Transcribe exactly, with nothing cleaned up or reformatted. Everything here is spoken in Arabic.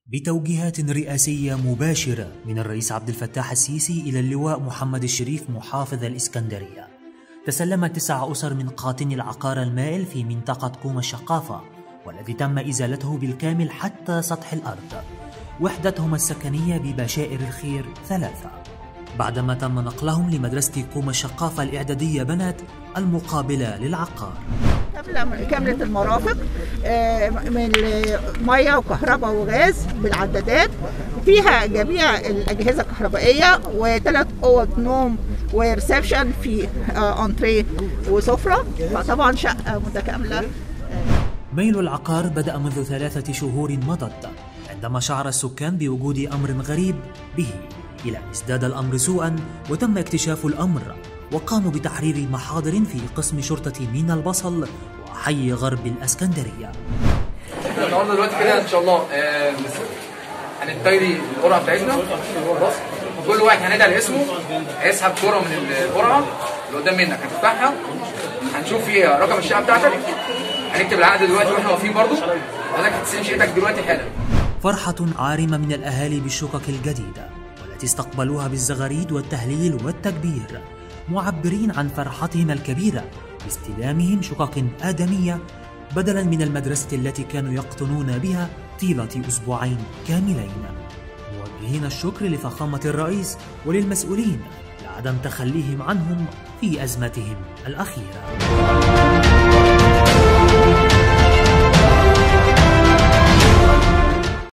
بتوجيهات رئاسية مباشرة من الرئيس عبد الفتاح السيسي إلى اللواء محمد الشريف محافظ الإسكندرية، تسلمت تسع أسر من قاطني العقار المائل في منطقة كوم الشقافة، والذي تم إزالته بالكامل حتى سطح الأرض، وحدتهم السكنية ببشائر الخير ثلاثة، بعدما تم نقلهم لمدرسة كوم الشقافة الإعدادية بنات المقابلة للعقار. كاملة المرافق من مية وكهرباء وغاز بالعدادات، فيها جميع الأجهزة الكهربائية وثلاث أوض نوم وريسبشن في أنتريه وسفرة، فطبعا شقة متكاملة. ميل العقار بدأ منذ ثلاثة شهور مضت، عندما شعر السكان بوجود أمر غريب به، إلى أن ازداد الأمر سوءا وتم اكتشاف الأمر، وقاموا بتحرير محاضر في قسم شرطة مينا البصل وحي غرب الإسكندرية. احنا النهارده دلوقتي كده ان شاء الله هنبتدي القرعه بتاعتنا خلاص، كل واحد هندعي على اسمه هيسحب كوره من القرعه اللي قدام منك، هتفتحها هنشوف فيها رقم الشقه بتاعتك، هنكتب العقد دلوقتي واحنا واقفين برضه، حضرتك هتستلم شقتك دلوقتي حالا. فرحة عارمة من الأهالي بالشقق الجديدة والتي استقبلوها بالزغاريد والتهليل والتكبير، معبرين عن فرحتهم الكبيرة باستلامهم شقق آدمية بدلا من المدرسة التي كانوا يقطنون بها طيلة أسبوعين كاملين، موجهين الشكر لفخامة الرئيس وللمسؤولين لعدم تخليهم عنهم في أزمتهم الأخيرة.